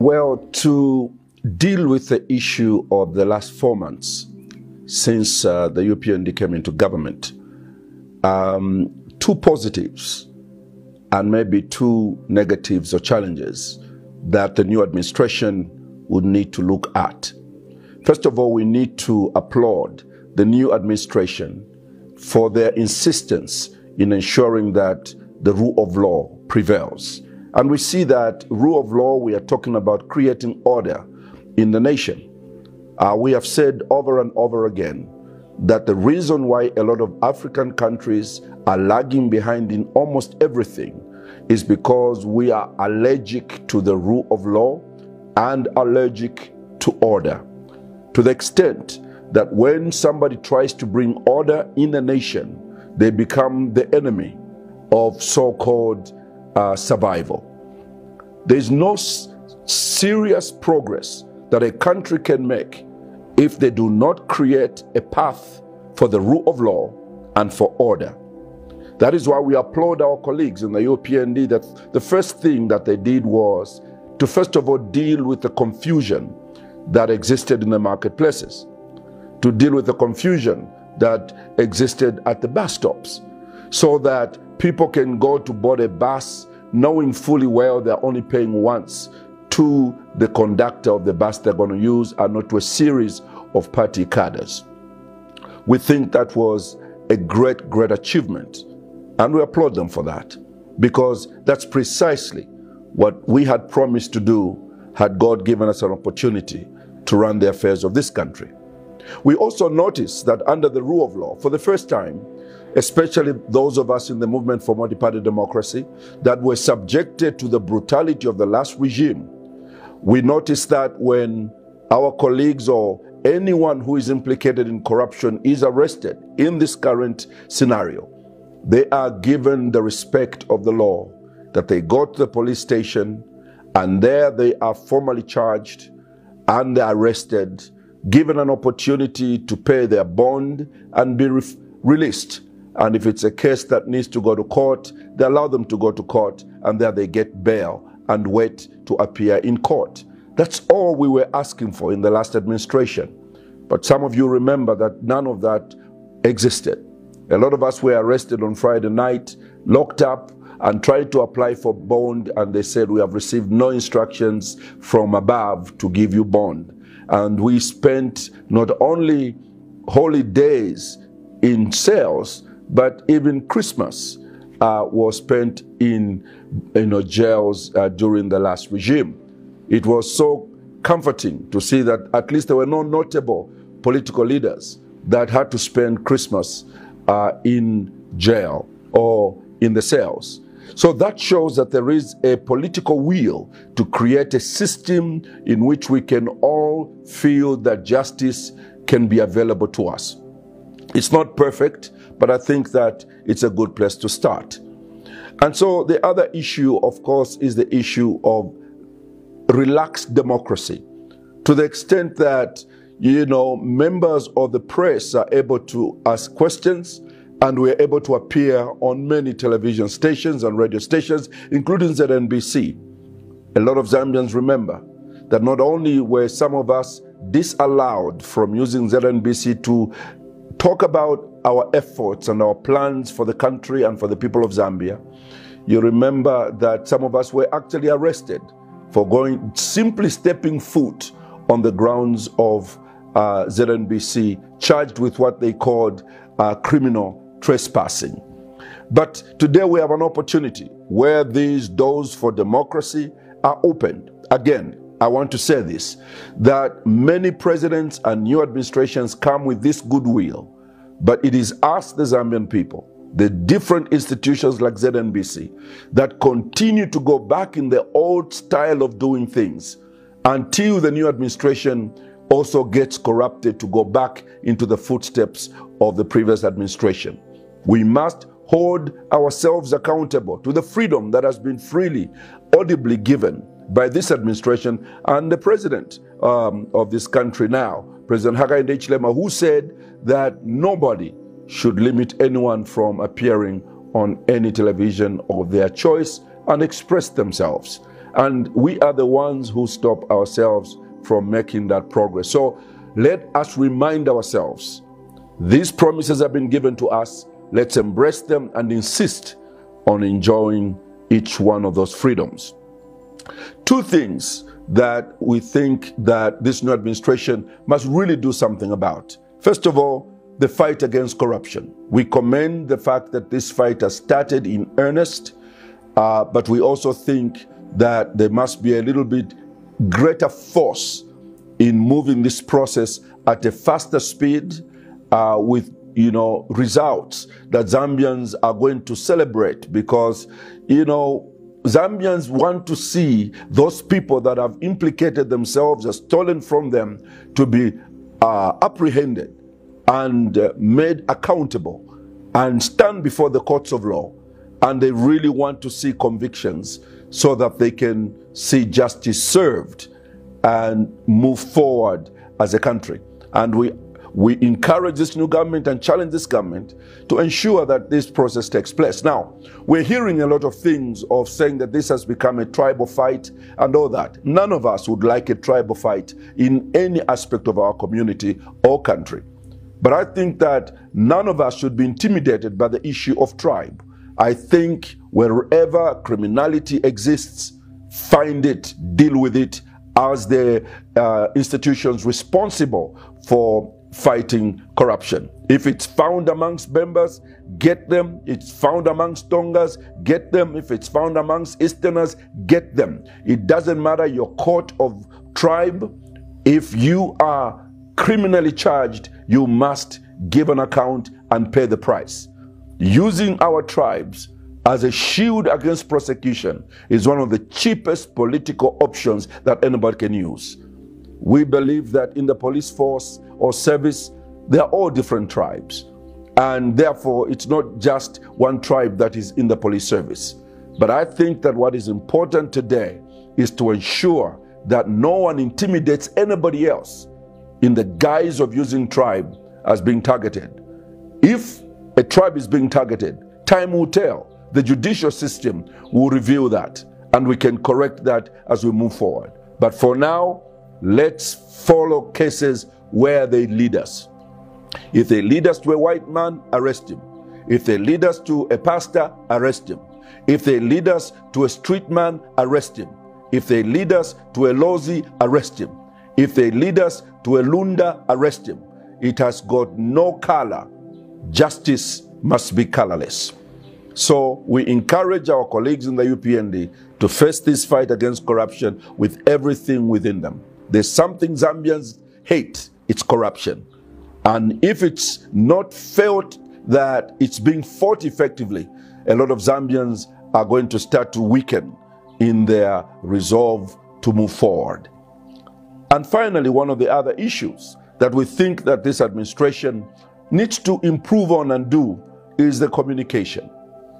Well, to deal with the issue of the last 4 months since the UPND came into government, 2 positives and maybe 2 negatives or challenges that the new administration would need to look at. First of all, we need to applaud the new administration for their insistence in ensuring that the rule of law prevails. And we see that rule of law, we are talking about creating order in the nation. We have said over and over again that the reason why a lot of African countries are lagging behind in almost everything is because we are allergic to the rule of law and allergic to order. To the extent that when somebody tries to bring order in a nation, they become the enemy of so-called survival. There's no serious progress that a country can make if they do not create a path for the rule of law and for order. That is why we applaud our colleagues in the UPND that the first thing that they did was to first of all deal with the confusion that existed in the marketplaces, to deal with the confusion that existed at the bus stops, so that people can go to board a bus knowing fully well they're only paying once to the conductor of the bus they're going to use and not to a series of party cadres. We think that was a great achievement, and we applaud them for that, because that's precisely what we had promised to do had God given us an opportunity to run the affairs of this country. We also noticed that under the rule of law, for the first time, especially those of us in the movement for multi-party democracy that were subjected to the brutality of the last regime, we noticed that when our colleagues or anyone who is implicated in corruption is arrested in this current scenario, they are given the respect of the law, that they go to the police station and there they are formally charged and they're arrested, given an opportunity to pay their bond and be released. And if it's a case that needs to go to court, they allow them to go to court, and there they get bail and wait to appear in court. That's all we were asking for in the last administration. But some of you remember that none of that existed. A lot of us were arrested on Friday night, locked up, and tried to apply for bond, and they said, we have received no instructions from above to give you bond. And we spent not only holy days in cells, but even Christmas was spent in jails during the last regime. It was so comforting to see that at least there were no notable political leaders that had to spend Christmas in jail or in the cells. So that shows that there is a political will to create a system in which we can all feel that justice can be available to us. It's not perfect, but I think that it's a good place to start. And so the other issue, of course, is the issue of relaxed democracy, to the extent that, members of the press are able to ask questions, and we're able to appear on many television stations and radio stations, including ZNBC. A lot of Zambians remember that not only were some of us disallowed from using ZNBC to talk about our efforts and our plans for the country and for the people of Zambia, you remember that some of us were actually arrested for simply stepping foot on the grounds of ZNBC, charged with what they called criminal trespassing. But today we have an opportunity where these doors for democracy are opened. Again, I want to say this, that many presidents and new administrations come with this goodwill, but it is us, the Zambian people, the different institutions like ZNBC, that continue to go back in the old style of doing things until the new administration also gets corrupted to go back into the footsteps of the previous administration. We must hold ourselves accountable to the freedom that has been freely, audibly given by this administration and the president of this country now, President Hakainde Hichilema, who said that nobody should limit anyone from appearing on any television of their choice and express themselves. And we are the ones who stop ourselves from making that progress. So let us remind ourselves, these promises have been given to us. Let's embrace them and insist on enjoying each one of those freedoms. Two things that we think that this new administration must really do something about. First of all, the fight against corruption. We commend the fact that this fight has started in earnest, but we also think that there must be a little bit greater force in moving this process at a faster speed with results that Zambians are going to celebrate, because Zambians want to see those people that have implicated themselves or stolen from them to be apprehended and made accountable and stand before the courts of law. And they really want to see convictions so that they can see justice served and move forward as a country. And we encourage this new government and challenge this government to ensure that this process takes place. Now, we're hearing a lot of things of saying that this has become a tribal fight and all that. None of us would like a tribal fight in any aspect of our community or country. But I think that none of us should be intimidated by the issue of tribe. I think wherever criminality exists, find it, deal with it as the institutions responsible for fighting corruption. If it's found amongst Bembas, get them. It's found amongst Tongas, get them. If it's found amongst Easterners, get them. It doesn't matter your court of tribe. If you are criminally charged, you must give an account and pay the price. Using our tribes as a shield against prosecution is one of the cheapest political options that anybody can use. We believe that in the police force or service, they are all different tribes. And therefore, it's not just one tribe that is in the police service. But I think that what is important today is to ensure that no one intimidates anybody else in the guise of using tribe as being targeted. If a tribe is being targeted, time will tell. The judicial system will reveal that, and we can correct that as we move forward. But for now, let's follow cases where they lead us. If they lead us to a white man, arrest him. If they lead us to a pastor, arrest him. If they lead us to a street man, arrest him. If they lead us to a lozi, arrest him. If they lead us to a lunda, arrest him. It has got no color. Justice must be colorless. So we encourage our colleagues in the UPND to face this fight against corruption with everything within them. There's something Zambians hate, it's corruption. And if it's not felt that it's being fought effectively, a lot of Zambians are going to start to weaken in their resolve to move forward. And finally, one of the other issues that we think that this administration needs to improve on and do is the communication.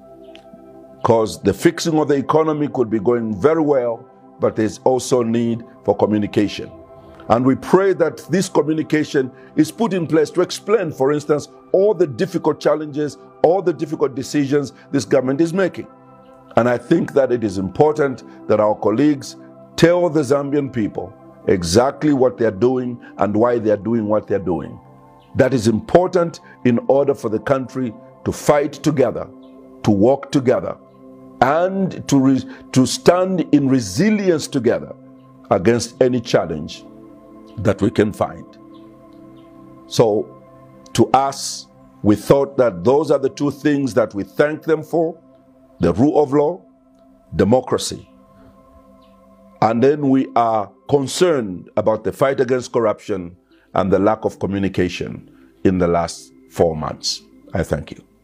Because the fixing of the economy could be going very well, but there's also need for communication. And we pray that this communication is put in place to explain, for instance, all the difficult challenges, all the difficult decisions this government is making. And I think that it is important that our colleagues tell the Zambian people exactly what they're doing and why they're doing what they're doing. That is important in order for the country to fight together, to work together, and to stand in resilience together against any challenge that we can find. So to us, we thought that those are the two things that we thank them for: the rule of law, democracy. And then we are concerned about the fight against corruption and the lack of communication in the last 4 months. I thank you.